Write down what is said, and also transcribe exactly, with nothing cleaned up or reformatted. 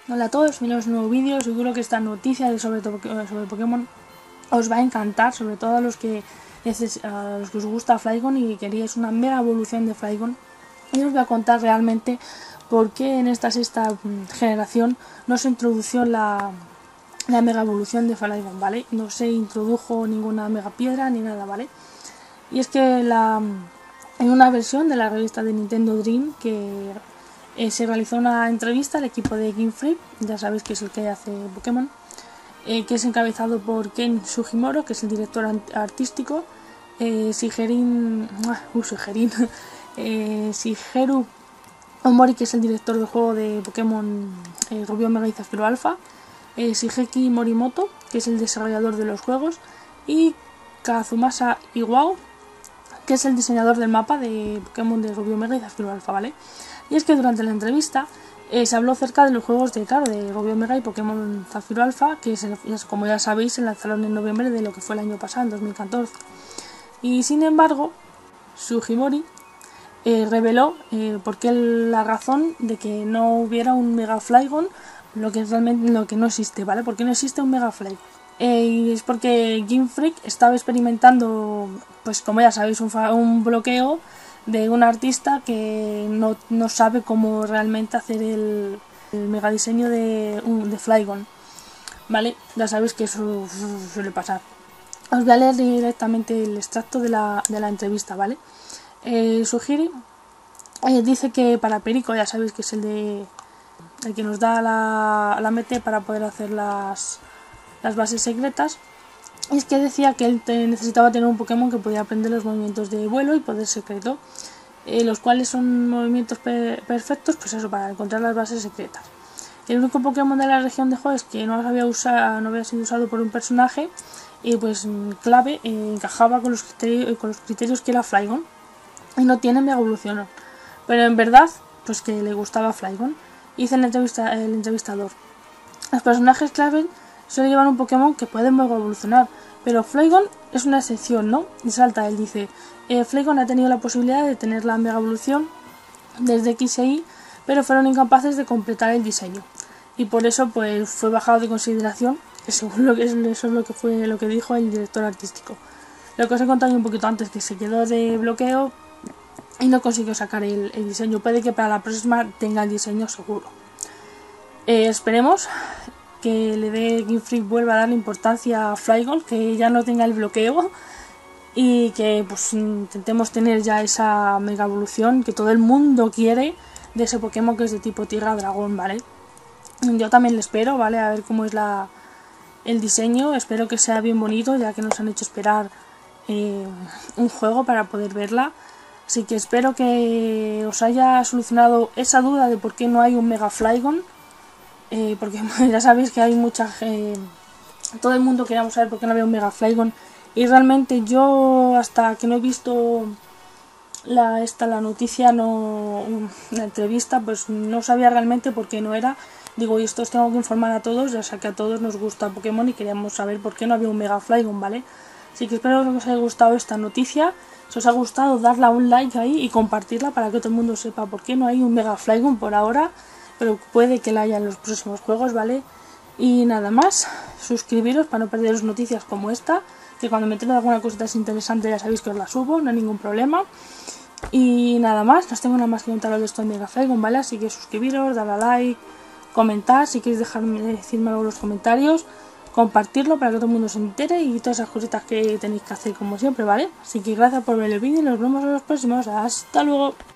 Hola a todos, bienvenidos a un nuevo vídeo. Seguro que esta noticia sobre, sobre Pokémon os va a encantar, sobre todo a los que, a los que os gusta Flygon y queríais una mega evolución de Flygon. Y os voy a contar realmente por qué en esta sexta generación no se introdució la, la mega evolución de Flygon, ¿vale? No se introdujo ninguna mega piedra ni nada, ¿vale? Y es que la, en una versión de la revista de Nintendo Dream que Eh, se realizó una entrevista al equipo de Game Freak, ya sabéis que es el que hace Pokémon, eh, que es encabezado por Ken Sugimori, que es el director artístico, eh, Shigerin, uh, Shigerin eh, Shigeru Omori, que es el director del juego de Pokémon eh, Rubio, Mega y Zafiro Alpha, eh, Shigeki Morimoto, que es el desarrollador de los juegos, y Kazumasa Iwao, que es el diseñador del mapa de Pokémon de Rubio, Mega y Zafiro Alpha, ¿vale? Y es que durante la entrevista eh, se habló acerca de los juegos de, claro, de Rubio Mega y Pokémon Zafiro Alpha, que es, como ya sabéis se lanzaron en noviembre de lo que fue el año pasado, en dos mil catorce. Y sin embargo, Sugimori eh, reveló eh, por qué la razón de que no hubiera un Mega Flygon, lo que realmente lo que no existe, ¿vale? ¿Por qué no existe un Mega Flygon? Eh, y es porque Game Freak estaba experimentando, pues como ya sabéis, un, un bloqueo de un artista que no, no sabe cómo realmente hacer el, el mega diseño de, un, de Flygon, ¿vale? Ya sabéis que eso suele pasar. Os voy a leer directamente el extracto de la, de la entrevista, ¿vale? Eh, Sugiri eh, dice que para Perico, ya sabéis que es el de el que nos da la, la M T para poder hacer las, las bases secretas. Y es que decía que él te necesitaba tener un Pokémon que podía aprender los movimientos de vuelo y poder secreto, eh, los cuales son movimientos pe perfectos, pues eso, para encontrar las bases secretas. El único Pokémon de la región de Hoenn que no había, usado, no había sido usado por un personaje, eh, pues clave, eh, encajaba con los, criterios, con los criterios que era Flygon, y no tiene mega evolución. Pero en verdad, pues que le gustaba Flygon. Hice el, entrevista, el entrevistador. Los personajes clave suele llevar un Pokémon que puede mega evolucionar, pero Flygon es una excepción, ¿no? Y salta, él dice, eh, Flygon ha tenido la posibilidad de tener la mega evolución desde X e Y, pero fueron incapaces de completar el diseño. Y por eso pues fue bajado de consideración, según lo que, eso es lo que fue lo que dijo el director artístico. Lo que os he contado un poquito antes, que se quedó de bloqueo y no consiguió sacar el, el diseño. Puede que para la próxima tenga el diseño seguro. Eh, esperemos que le dé Game Freak vuelva a darle importancia a Flygon, que ya no tenga el bloqueo y que pues intentemos tener ya esa mega evolución que todo el mundo quiere de ese Pokémon que es de tipo tierra dragón, ¿vale? Yo también le espero, ¿vale? A ver cómo es la, el diseño, espero que sea bien bonito, ya que nos han hecho esperar eh, un juego para poder verla. Así que espero que os haya solucionado esa duda de por qué no hay un Mega Flygon. Eh, porque ya sabéis que hay mucha eh, todo el mundo queríamos saber por qué no había un Mega Flygon, y realmente yo hasta que no he visto la, esta, la noticia, no la entrevista, pues no sabía realmente por qué no era. Digo, y esto os tengo que informar a todos, ya sé que a todos nos gusta Pokémon y queríamos saber por qué no había un Mega Flygon, ¿vale? Así que espero que os haya gustado esta noticia. Si os ha gustado, darle a un like ahí y compartirla para que todo el mundo sepa por qué no hay un Mega Flygon por ahora, pero puede que la haya en los próximos juegos, ¿vale? Y nada más, suscribiros para no perderos noticias como esta, que cuando me entero de alguna cosita interesante ya sabéis que os la subo, no hay ningún problema. Y nada más, no tengo nada más que contaros de esto en Mega Flygon, ¿vale? Así que suscribiros, darle a like, comentar, si queréis dejarme, decirme algo en los comentarios, compartirlo para que todo el mundo se entere y todas esas cositas que tenéis que hacer como siempre, ¿vale? Así que gracias por ver el vídeo y nos vemos en los próximos. Hasta luego.